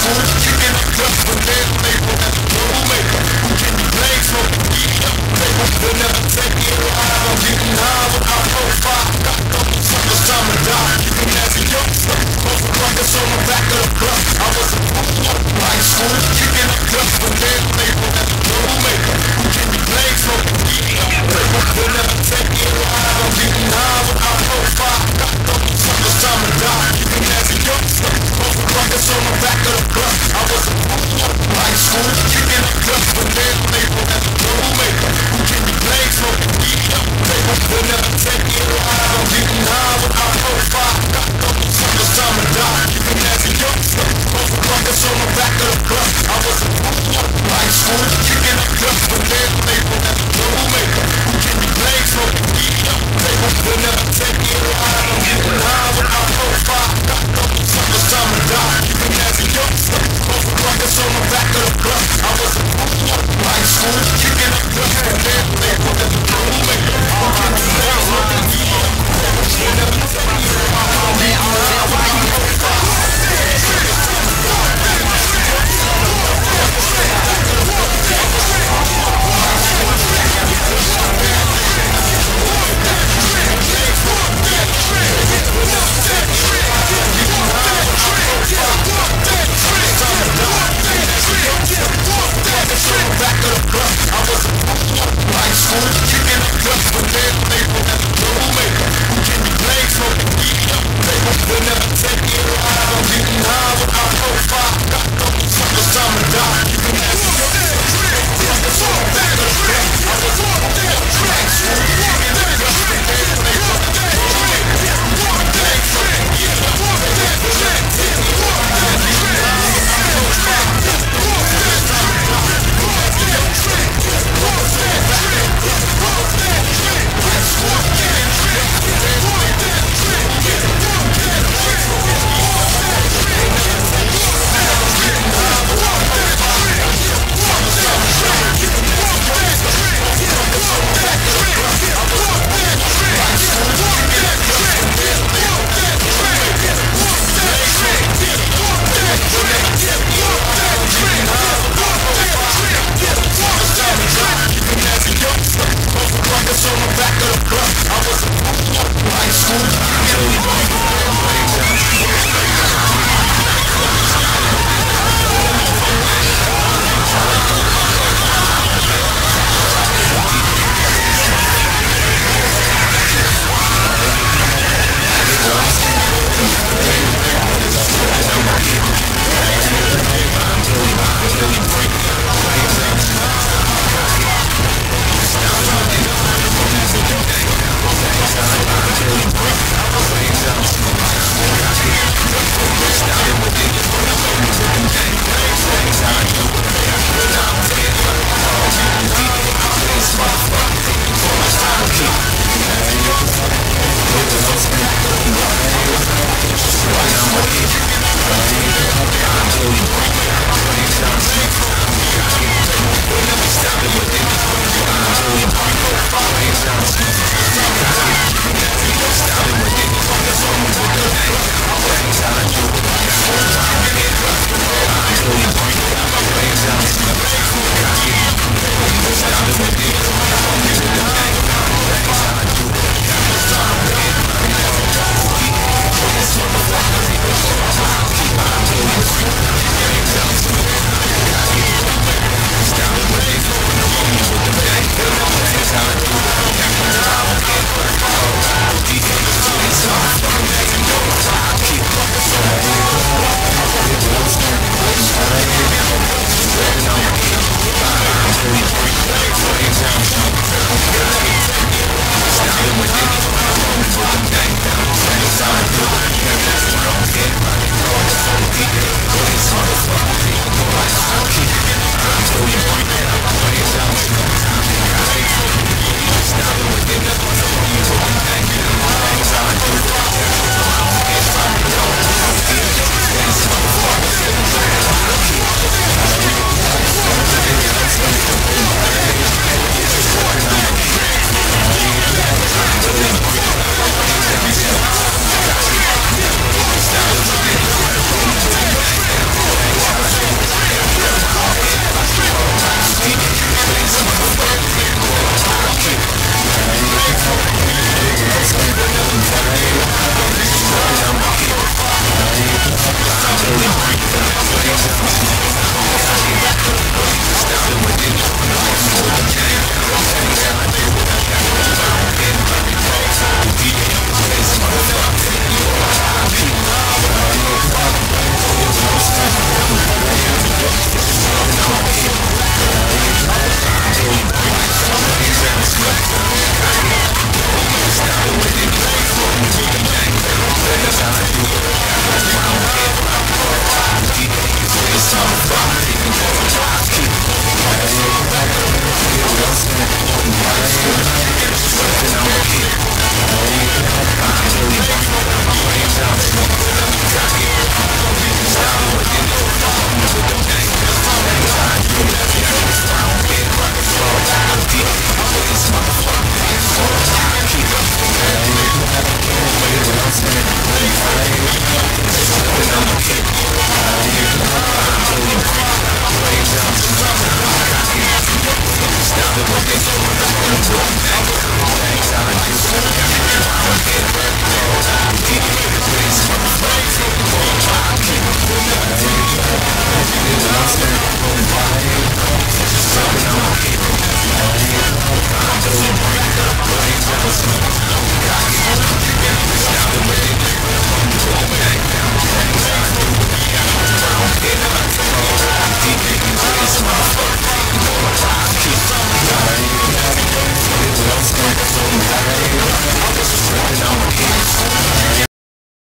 school, kicking up dust from their label as a troublemaker. Can you blame smoking weed up paper? They'll never take me alive. I'm getting high without profile. Got double suckers, time to die. Even as a youngster, both ruckus on the back of the bus. I was a high school, kicking up dust from their label as a troublemaker. Can you blame smoking weed up paper? They'll never take me alive. I'm getting high without profile. Got double suckers, time to die. Even as a youngster, both ruckus on the back of the bus. I was a high school, kicking up dust from their label as a troublemaker. Can you blame smoking weed up paper? They'll never take me alive. I'm getting high without profile. Got double suckers, time to die. Even as a youngster, both ruckus on the back of the bus. I was a high school, kicking up dust from their label as a troublemaker. Can you blame smoking weed up paper? They'll never take me alive. I'm getting high without profile. Got double suckers, time to die. Even as a youngster, both ruckus on the back of the bus. I was a high school, kicking up dust from their label as a troublemaker. Can you blame smoking weed up paper? They'll never take me alive. I'm getting high without profile. Until you break,